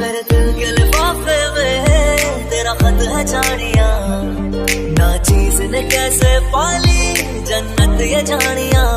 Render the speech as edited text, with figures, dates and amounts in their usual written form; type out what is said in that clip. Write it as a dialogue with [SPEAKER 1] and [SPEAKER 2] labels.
[SPEAKER 1] मेरे दिल के लिफाफे में तेरा खत है जानिया, ना चीज ने कैसे पाली जन्नत ये जानिया।